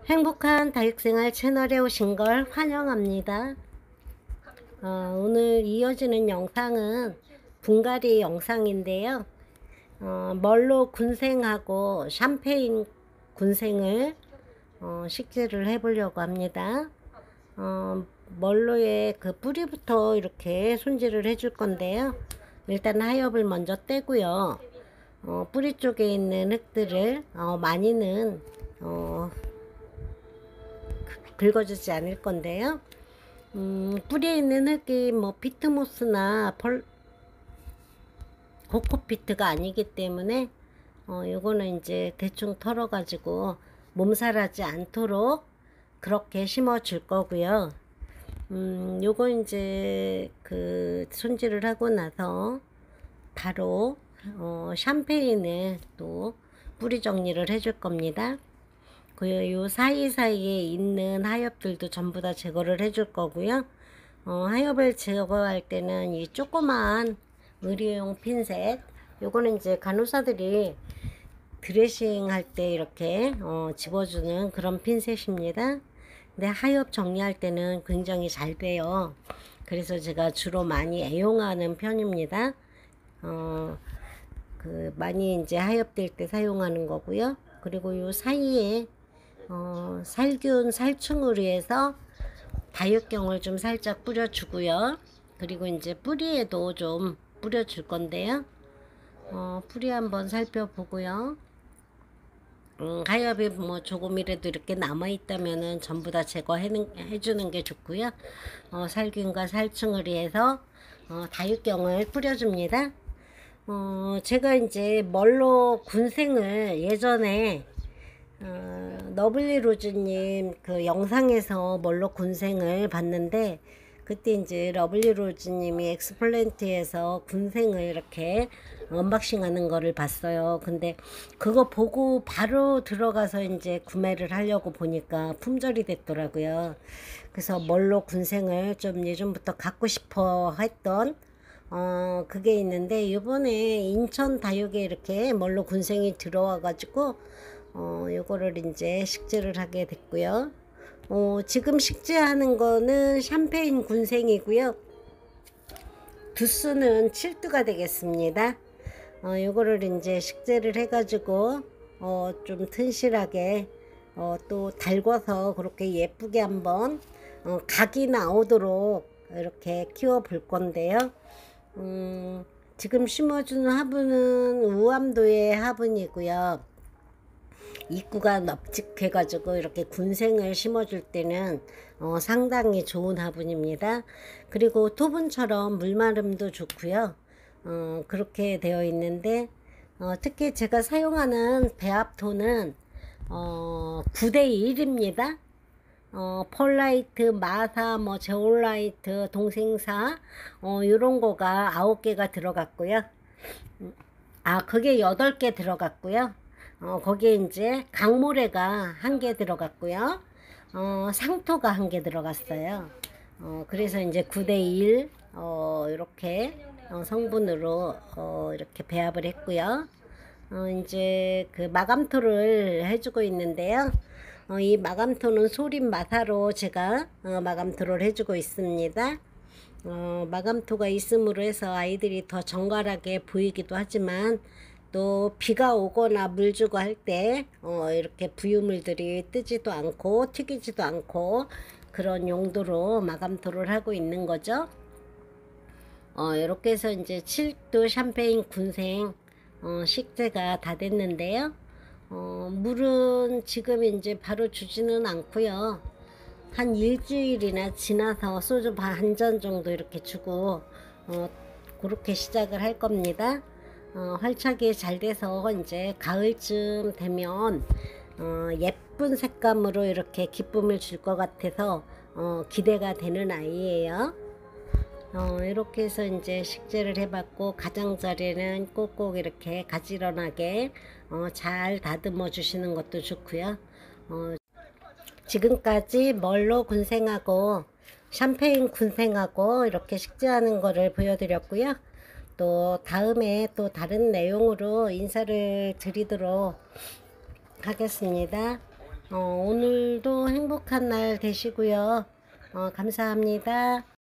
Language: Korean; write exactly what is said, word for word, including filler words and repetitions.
행복한 다육생활 채널에 오신 걸 환영합니다. 어, 오늘 이어지는 영상은 분갈이 영상인데요. 어, 멀로 군생하고 샴페인 군생을 어, 식재를 해보려고 합니다. 어, 멀로의 그 뿌리부터 이렇게 손질을 해줄 건데요. 일단 하엽을 먼저 떼고요. 어, 뿌리 쪽에 있는 흙들을 어, 많이는 어, 긁어주지 않을 건데요. 음, 뿌리에 있는 흙이 뭐 피트모스나 펄, 코코피트가 아니기 때문에 어, 요거는 이제 대충 털어 가지고 몸살하지 않도록 그렇게 심어 줄 거고요. 음, 요거 이제 그 손질을 하고 나서 바로 어, 샴페인을 또 뿌리 정리를 해줄 겁니다. 그 요 사이사이에 있는 하엽들도 전부 다 제거를 해줄 거고요. 어, 하엽을 제거할 때는 이 조그만 의료용 핀셋, 요거는 이제 간호사들이 드레싱 할 때 이렇게 어, 집어주는 그런 핀셋입니다. 근데 하엽 정리할 때는 굉장히 잘 빼요. 그래서 제가 주로 많이 애용하는 편입니다. 어, 그 많이 이제 하엽 뗄 때 사용하는 거고요. 그리고 요 사이에 어, 살균 살충을 위해서 다육경을 좀 살짝 뿌려주고요. 그리고 이제 뿌리에도 좀 뿌려줄 건데요. 어, 뿌리 한번 살펴보고요. 음, 하엽이 뭐 조금이라도 이렇게 남아있다면은 전부 다 제거해주는 게 좋고요. 어, 살균과 살충을 위해서 어, 다육경을 뿌려줍니다. 어, 제가 이제 멀로 군생을 예전에 어, 너블리 로즈님 그 영상에서 멀로 군생을 봤는데, 그때 이제 러블리 로즈님이 엑스플랜트에서 군생을 이렇게 언박싱 하는 거를 봤어요. 근데 그거 보고 바로 들어가서 이제 구매를 하려고 보니까 품절이 됐더라고요. 그래서 멀로 군생을 좀 예전부터 갖고 싶어 했던 어 그게 있는데, 이번에 인천 다육에 이렇게 멀로 군생이 들어와 가지고 어, 요거를 이제 식재를 하게 됐고요. 어, 지금 식재하는 거는 샴페인 군생이고요. 두수는 칠 두가 되겠습니다. 어, 요거를 이제 식재를 해가지고 어, 좀 튼실하게 어, 또 달궈서 그렇게 예쁘게 한번 어, 각이 나오도록 이렇게 키워 볼 건데요. 음, 지금 심어주는 화분은 우암도의 화분이고요. 입구가 넓직해 가지고 이렇게 군생을 심어줄 때는 어, 상당히 좋은 화분입니다. 그리고 토분처럼 물마름도 좋고요. 어, 그렇게 되어 있는데 어, 특히 제가 사용하는 배합토는 어, 구 대 일입니다. 어, 폴라이트, 마사, 뭐 제올라이트, 동생사 어, 요런 거가 아홉 개가 들어갔고요. 아, 그게 여덟 개 들어갔고요. 어, 거기에 이제 강모래가 한 개 들어갔고요. 어, 상토가 한 개 들어갔어요. 어, 그래서 이제 구 대 일, 어, 이렇게 어, 성분으로 어, 이렇게 배합을 했고요. 어, 이제 그 마감토를 해주고 있는데요. 어, 이 마감토는 소림 마사로 제가 어, 마감토를 해주고 있습니다. 어, 마감토가 있음으로 해서 아이들이 더 정갈하게 보이기도 하지만, 또 비가 오거나 물 주고 할 때 어, 이렇게 부유물들이 뜨지도 않고 튀기지도 않고 그런 용도로 마감토를 하고 있는 거죠. 어, 이렇게 해서 이제 칠 두 샴페인 군생 어, 식재가 다 됐는데요. 어, 물은 지금 이제 바로 주지는 않고요. 한 일주일이나 지나서 소주 반 잔 정도 이렇게 주고 어, 그렇게 시작을 할 겁니다. 어, 활착이 잘 돼서 이제 가을쯤 되면 어, 예쁜 색감으로 이렇게 기쁨을 줄 것 같아서 어, 기대가 되는 아이예요. 어, 이렇게 해서 이제 식재를 해봤고, 가장자리는 꼭꼭 이렇게 가지런하게 어, 잘 다듬어 주시는 것도 좋고요. 어, 지금까지 멀로 군생하고 샴페인 군생하고 이렇게 식재하는 거를 보여드렸고요. 또 다음에 또 다른 내용으로 인사를 드리도록 하겠습니다. 어, 오늘도 행복한 날 되시고요. 어, 감사합니다.